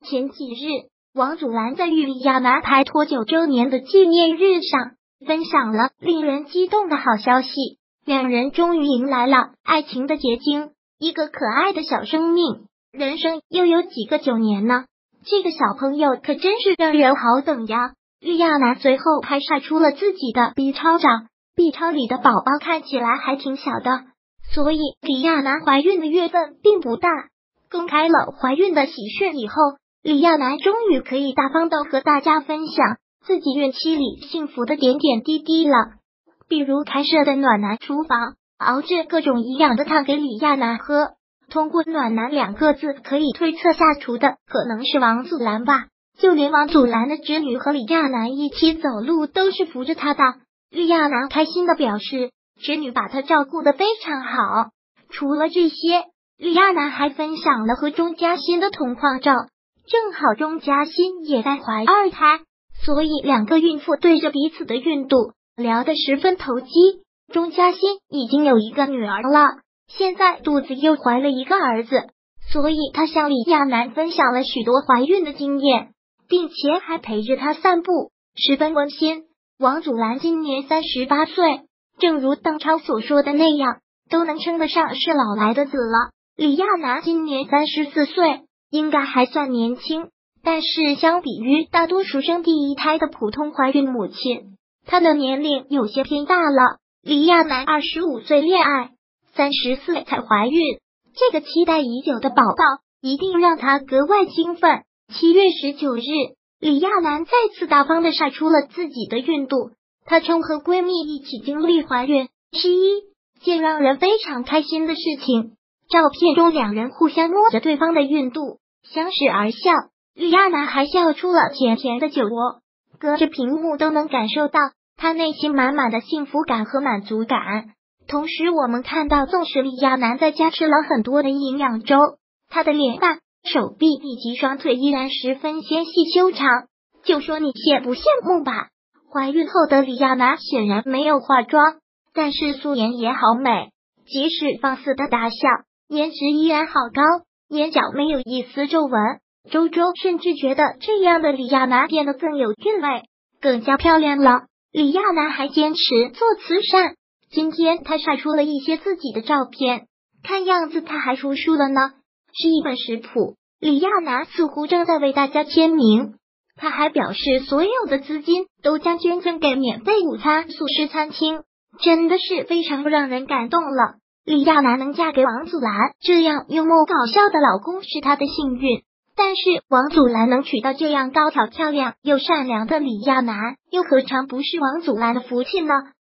前几日，王祖蓝在与李亚男拍拖9周年的纪念日上，分享了令人激动的好消息，两人终于迎来了爱情的结晶，一个可爱的小生命。人生又有几个9年呢？这个小朋友可真是让人好等呀！李亚男随后还晒出了自己的 B 超照，B 超里的宝宝看起来还挺小的，所以李亚男怀孕的月份并不大。公开了怀孕的喜讯以后，李亚男终于可以大方的和大家分享自己孕期里幸福的点点滴滴了，比如开设的暖男厨房，熬制各种营养的汤给李亚男喝。通过暖男2个字可以推测下厨的可能是王祖蓝吧，就连王祖蓝的侄女和李亚男一起走路都是扶着他的。李亚男开心的表示，侄女把他照顾得非常好。除了这些，李亚男还分享了和钟嘉欣的同框照，正好钟嘉欣也在怀2胎，所以2个孕妇对着彼此的孕肚聊得十分投机。钟嘉欣已经有1个女儿了，现在肚子又怀了1个儿子，所以他向李亚男分享了许多怀孕的经验，并且还陪着他散步，十分温馨。王祖蓝今年38岁，正如邓超所说的那样，都能称得上是老来的子了。李亚男今年34岁，应该还算年轻，但是相比于大多数生第1胎的普通怀孕母亲，他的年龄有些偏大了。李亚男25岁恋爱，30岁才怀孕，这个期待已久的宝宝一定让他格外兴奋。7月19日，李亚男再次大方的晒出了自己的孕肚，他称和闺蜜一起经历怀孕是一件让人非常开心的事情。照片中2人互相摸着对方的孕肚，相视而笑，李亚男还笑出了甜甜的酒窝，隔着屏幕都能感受到他内心满满的幸福感和满足感。同时我们看到，纵使李亚男在家吃了很多的营养粥，他的脸蛋、手臂以及双腿依然十分纤细修长，就说你羡不羡慕吧。怀孕后的李亚男显然没有化妆，但是素颜也好美，即使放肆的大笑，颜值依然好高，眼角没有一丝皱纹。周周甚至觉得这样的李亚男变得更有韵味，更加漂亮了。李亚男还坚持做慈善，今天他晒出了一些自己的照片，看样子他还出书了呢，是一本食谱。李亚男似乎正在为大家签名，他还表示所有的资金都将捐赠给免费午餐素食餐厅，真的是非常让人感动了。李亚男能嫁给王祖蓝这样幽默搞笑的老公是他的幸运，但是王祖蓝能娶到这样高挑漂亮又善良的李亚男，又何尝不是王祖蓝的福气呢？